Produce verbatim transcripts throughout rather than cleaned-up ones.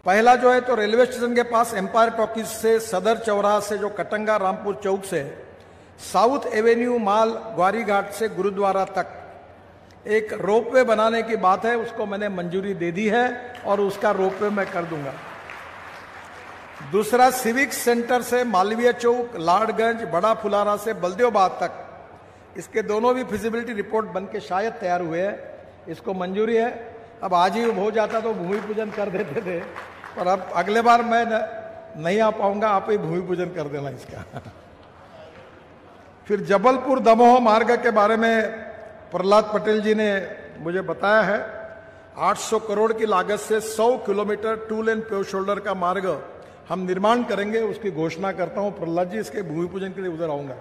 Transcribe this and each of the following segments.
पहला जो है तो रेलवे स्टेशन के पास एम्पायर टॉकीज से सदर चौराहा से जो कटंगा रामपुर चौक से साउथ एवेन्यू माल ग्वारी घाट से गुरुद्वारा तक एक रोपवे बनाने की बात है, उसको मैंने मंजूरी दे दी है और उसका रोपवे मैं कर दूंगा। दूसरा, सिविक सेंटर से मालवीय चौक, लाडगंज, बड़ा फुलारा से बलदेवबाद तक, इसके दोनों भी फिजिबिलिटी रिपोर्ट बन के शायद तैयार हुए हैं, इसको मंजूरी है। अब आज ही हो जाता तो भूमि पूजन कर देते थे, पर अब अगले बार मैं न, नहीं आ पाऊंगा, आप ही भूमि पूजन कर देना इसका। फिर जबलपुर दमोह मार्ग के बारे में प्रहलाद पटेल जी ने मुझे बताया है, आठ सौ करोड़ की लागत से सौ kilometre two lane pave shoulder का मार्ग हम निर्माण करेंगे, उसकी घोषणा करता हूं। प्रहलाद जी, इसके भूमि पूजन के लिए उधर आऊंगा।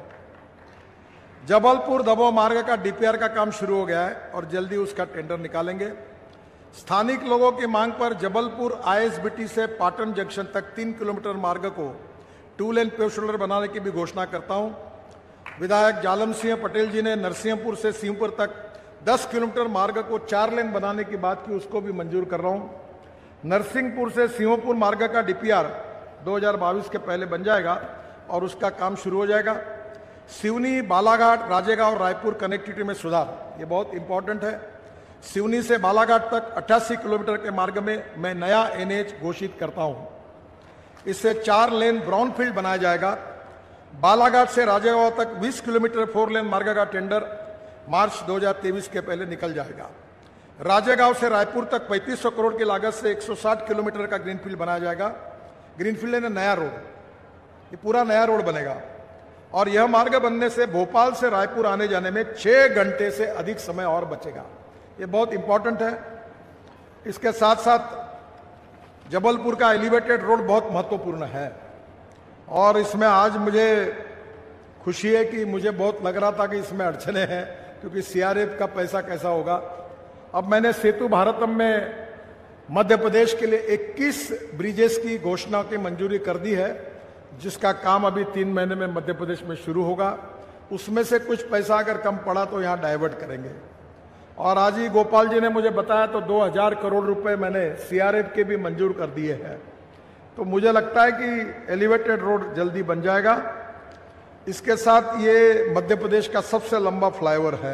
जबलपुर दमोह मार्ग का डीपीआर का काम शुरू हो गया है और जल्दी उसका टेंडर निकालेंगे। स्थानिक लोगों की मांग पर जबलपुर आईएसबीटी से पाटन जंक्शन तक तीन किलोमीटर मार्ग को टू लेन पेव शोल्डर बनाने की भी घोषणा करता हूं। विधायक जालम सिंह पटेल जी ने नरसिंहपुर से सिंहपुर तक दस किलोमीटर मार्ग को चार लेन बनाने की बात की, उसको भी मंजूर कर रहा हूं। नरसिंहपुर से सिंहपुर मार्ग का डीपीआर दो हज़ार बाईस के पहले बन जाएगा और उसका काम शुरू हो जाएगा। सिवनी, बालाघाट, राजेगांव, रायपुर कनेक्टिविटी में सुधार, ये बहुत इंपॉर्टेंट है। सिवनी से बालाघाट तक अट्ठासी किलोमीटर के मार्ग में मैं नया एनएच घोषित करता हूं। इससे चार लेन ब्राउनफील्ड बनाया जाएगा। बालाघाट से राजेगांव तक बीस किलोमीटर फोर लेन मार्ग का टेंडर मार्च दो हज़ार तेईस के पहले निकल जाएगा। राजेगांव से रायपुर तक पैंतीस सौ करोड़ की लागत से एक सौ साठ किलोमीटर का ग्रीनफील्ड बनाया जाएगा। ग्रीनफील्ड है ना, नया रोड, ये पूरा नया रोड बनेगा और यह मार्ग बनने से भोपाल से रायपुर आने जाने में छह घंटे से अधिक समय और बचेगा। ये बहुत इंपॉर्टेंट है। इसके साथ साथ जबलपुर का एलिवेटेड रोड बहुत महत्वपूर्ण है और इसमें आज मुझे खुशी है कि मुझे बहुत लग रहा था कि इसमें अड़चने हैं क्योंकि सीआरएफ का पैसा कैसा होगा। अब मैंने सेतु भारतम में मध्य प्रदेश के लिए इक्कीस ब्रिजेस की घोषणा की मंजूरी कर दी है, जिसका काम अभी तीन महीने में मध्य प्रदेश में शुरू होगा। उसमें से कुछ पैसा अगर कम पड़ा तो यहाँ डाइवर्ट करेंगे। और आज ही गोपाल जी ने मुझे बताया तो दो हजार करोड़ रुपए मैंने सीआरएफ के भी मंजूर कर दिए हैं। तो मुझे लगता है कि एलिवेटेड रोड जल्दी बन जाएगा। इसके साथ ये मध्य प्रदेश का सबसे लंबा फ्लाईओवर है।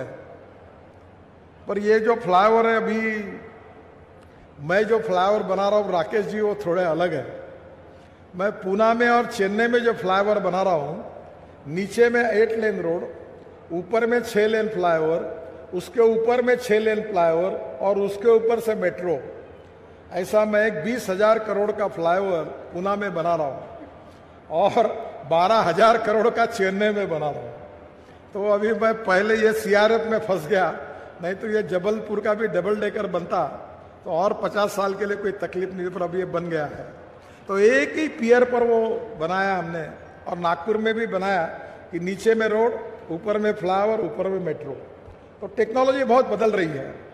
पर ये जो फ्लाईओवर है, अभी मैं जो फ्लाईओवर बना रहा हूँ राकेश जी, वो थोड़े अलग है। मैं पूना में और चेन्नई में जो फ्लाईओवर बना रहा हूँ, नीचे में एट लेन रोड, ऊपर में छह लेन फ्लाईओवर, उसके ऊपर में छह लेन फ्लाईओवर और उसके ऊपर से मेट्रो। ऐसा मैं एक बीस हजार करोड़ का फ्लाईओवर पूना में बना रहा हूँ और बारह हजार करोड़ का चेन्नई में बना रहा हूँ। तो अभी मैं पहले ये सीआरएफ में फंस गया, नहीं तो ये जबलपुर का भी डबल डेकर बनता तो और पचास साल के लिए कोई तकलीफ नहीं, पर अब ये बन गया है। तो एक ही पियर पर वो बनाया हमने और नागपुर में भी बनाया कि नीचे में रोड, ऊपर में फ्लाईओवर, ऊपर में मेट्रो। तो टेक्नोलॉजी बहुत बदल रही है।